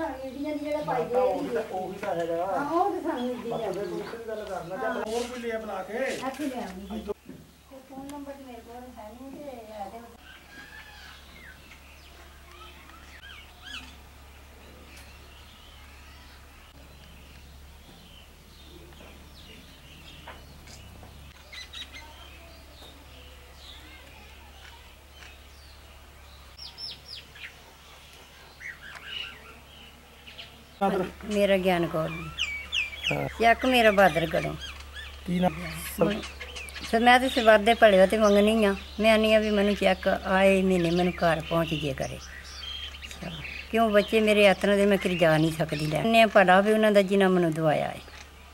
मेरा ज्ञान कौर चैक मेरा बहादरगढ़ों सर मैं तो सिवाद दे भले तो मंगनी हाँ मैं आनी भी मैनू चैक आए महीने मैनू घर पहुँच जे करे क्यों बच्चे मेरे यात्रा दे मैं कि जा नहीं सकती लैने भला भी उन्होंने जिन्हें मैनू दवाया है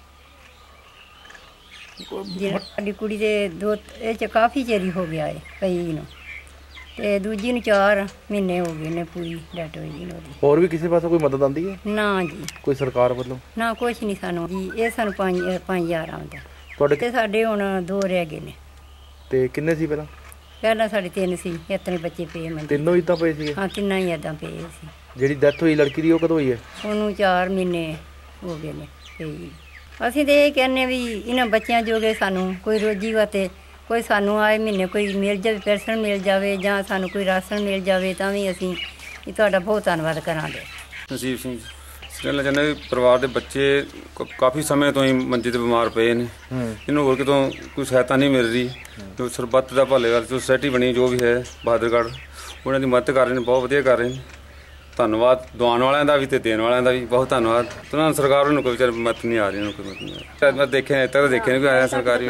साड़ी कुड़ी दे दो ये काफ़ी चेरी हो गया है कई नू ते दूजी नू 4 महीने हो गए ने पूरी डेट हुई जी ओदी। और भी किसी पास कोई मदद आती है? ना जी कोई सरकार वालों ना कुछ नहीं सानू जी ये सानू 5000 आंदा तुहाडे साडे हुण 2 रह गए ने ते किन्ने सी पहला? पहला साडे 3 सी इतने बच्चे पे मंदे तीनों इदां पे सी? हां तीनों ही इदां पे सी। जेड़ी डेथ हुई लड़की दी ओ कदों हुई है? ओनू 4 महीने हो गए ने पे। ਅਸੀਂ ਤੇ ਇਹ ਕਹਿੰਨੇ ਵੀ ਇਹਨਾਂ ਬੱਚਿਆਂ ਜੋਗੇ ਸਾਨੂੰ ਕੋਈ ਰੋਜੀ ਵਾਤੇ ਕੋਈ ਸਾਨੂੰ ਆਏ ਮਹੀਨੇ ਕੋਈ ਮਿਲ ਜਾਵੇ ਪੈਨਸ਼ਨ ਮਿਲ ਜਾਵੇ ਜਾਂ ਸਾਨੂੰ ਕੋਈ ਰਾਸ਼ਨ ਮਿਲ ਜਾਵੇ ਤਾਂ ਵੀ ਅਸੀਂ ਤੁਹਾਡਾ ਬਹੁਤ ਧੰਨਵਾਦ ਕਰਾਂਗੇ। ਨਸੀਬ ਸਿੰਘ ਕਹਿਣਾ ਚਾਹੁੰਦਾ ਵੀ ਪਰਿਵਾਰ ਦੇ ਬੱਚੇ ਕਾਫੀ ਸਮੇਂ ਤੋਂ ਹੀ ਮੰਜੇ ਤੇ ਬਿਮਾਰ ਪਏ ਨੇ ਇਹਨੂੰ ਹੋਰ ਕਿਤੋਂ ਕੋਈ ਸਹਾਇਤਾ ਨਹੀਂ ਮਿਲ ਰਹੀ ਜੋ ਸਰਬੱਤ ਦਾ ਭਲੇ ਵਾਲੀ ਸੋਸਾਇਟੀ ਬਣੀ ਜੋ ਵੀ ਹੈ ਬਹਾਦਰਗੜ੍ਹ ਉਹਨਾਂ ਦੀ ਮਦਦ ਕਰ ਰਹੇ ਨੇ ਬਹੁਤ ਵਧੀਆ ਕਰ ਰਹੇ ਨੇ। ਧੰਨਵਾਦ ਦਵਾਉਣ ਵਾਲਿਆਂ ਦਾ ਵੀ ਤੇ ਦੇਣ ਵਾਲਿਆਂ ਦਾ ਵੀ ਬਹੁਤ ਧੰਨਵਾਦ। ਉਹਨਾਂ ਸਰਕਾਰ ਨੂੰ ਕੋਈ ਵਿਚਾਰ ਮਤ ਨਹੀਂ ਆ ਰਹੀ ਉਹਨੂੰ ਕੋਈ ਮਤ ਨਹੀਂ ਆ ਰਹੀ। ਮੈਂ ਦੇਖਿਆ ਇੱਥੇ ਤਾਂ ਦੇਖਿਆ ਨਹੀਂ ਕੋਈ ਆਇਆ ਸਰਕਾਰੀ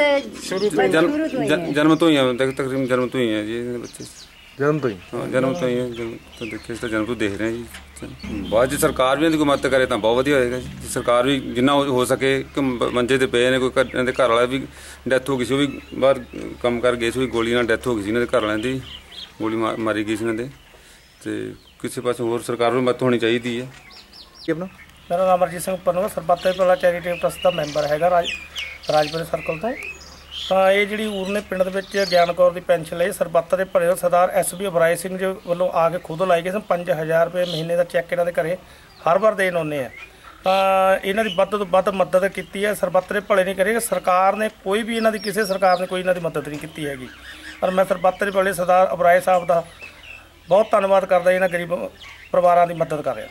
ਜਨਮ ਤੋਂ ਹੀ ਆ ਤਕਰੀਬਨ ਜਨਮ ਤੋਂ ਹੀ ਹੈ ਜੀ ਇਹਦੇ ਬੱਚੇ ਜਨਮ ਤੋਂ ਹੀ ਹਾਂ ਜਨਮ ਤੋਂ ਹੀ ਹੈ ਦੇਖਿਆ ਤਾਂ ਜਨਮ ਤੋਂ ਦੇਖ ਰਹੇ ਜੀ। ਬਾਅਦ ਜੇ ਸਰਕਾਰ ਵੀ ਇਹਦੀ ਕੋਈ ਮਦਦ ਕਰੇ ਤਾਂ ਬਹੁਤ ਵਧੀਆ ਹੋਏਗਾ ਜੀ। ਸਰਕਾਰ ਵੀ ਜਿੰਨਾ ਹੋ ਸਕੇ ਕਿ ਮੰਜੇ ਤੇ ਪਏ ਨੇ ਕੋਈ ਇਹਨਾਂ ਦੇ ਘਰ ਵਾਲਾ ਵੀ ਡੈਥ ਹੋ ਗਈ ਸੀ ਉਹ ਵੀ ਬਾਹਰ ਕੰਮ ਕਰ ਗਏ ਸੀ ਗੋਲੀ ਨਾਲ ਡੈਥ ਹੋ ਗਈ ਸੀ ਇਹਨਾਂ ਦੇ ਘਰ ਵਾਲਿਆਂ ਦੀ ਗੋਲੀ ਮਾਰੀ ਗਈ ਸੀ ਇਹਨਾਂ ਦੇ ਤੇ ਕਿਸੇ ਪਾਸੇ ਹੋਰ ਸਰਕਾਰ ਨੂੰ ਮਦਦ ਹੋਣੀ ਚਾਹੀਦੀ ਹੈ। ਮੇਰਾ ਨਾਮ ਅਮਰਜੀਤ ਸਿੰਘ ਪੰਨੂ ਸਰਬੱਤ ਦੇ ਭਲਾ ਚੈਰੀਟੇਬਲ ਟਰਸਟ ਦਾ ਮੈਂਬਰ ਹੈਗਾ ਰਾਜਪੁਰੇ ਸਰਕਲ ਤੋਂ। ਤਾਂ ਇਹ ਜਿਹੜੀ ਊਰਨੇ ਪਿੰਡ ਦੇ ਵਿੱਚ ਗਿਆਨ ਕੌਰ ਦੀ ਪੈਨਸ਼ਨ ਲਈ ਸਰਬੱਤ ਦੇ ਭਲੇ ਸਰਦਾਰ SB ਅਬਰਾਏ ਸਿੰਘ ਜੀ ਵੱਲੋਂ ਆ ਕੇ ਖੁਦ ਲਾਈ ਗਏ ਸਨ। 5000 ਰੁਪਏ ਮਹੀਨੇ ਦਾ ਚੈੱਕ ਇਹਨਾਂ ਦੇ ਘਰੇ ਹਰ ਵਾਰ ਦੇਣ ਆਉਂਦੇ ਆ। ਤਾਂ ਇਹਨਾਂ ਦੀ ਵੱਧ ਤੋਂ ਵੱਧ ਮਦਦ ਕੀਤੀ ਹੈ। ਸਰਬੱਤ ਦੇ ਭਲੇ ਨਹੀਂ ਕਰੇਗਾ ਸਰਕਾਰ ਨੇ ਕੋਈ ਵੀ ਇਹਨਾਂ ਦੀ ਕਿਸੇ ਸਰਕਾਰ ਨੇ ਕੋਈ ਇਹਨਾਂ ਦੀ ਮਦਦ ਨਹੀਂ ਕੀਤੀ ਹੈਗੀ। ਪਰ ਮੈਂ ਸਰਬੱਤ ਦੇ ਭਲੇ ਸਰਦਾਰ ਅਬਰਾਏ ਸਾਹਿਬ ਦਾ ਬਹੁਤ ਧੰਨਵਾਦ ਕਰਦਾ ਇਹਨਾਂ ਗਰੀਬ ਪਰਿਵਾਰਾਂ ਦੀ ਮਦਦ ਕਰ ਰਿਹਾ।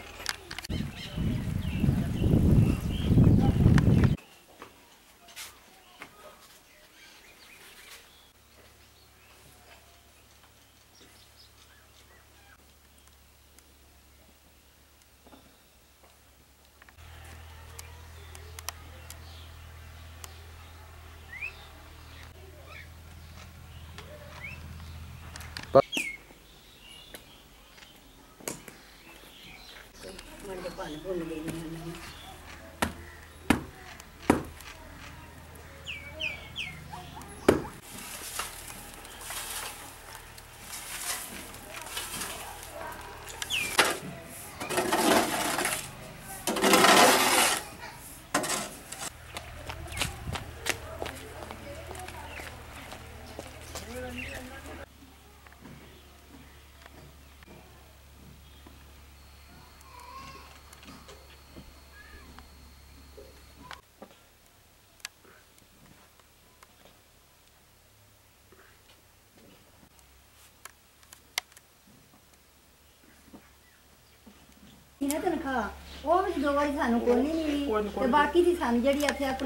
तनखा वो भी 2 बारी सानू कोई नहीं मिली ते बाकी दी सानू जेहड़ी इत्थे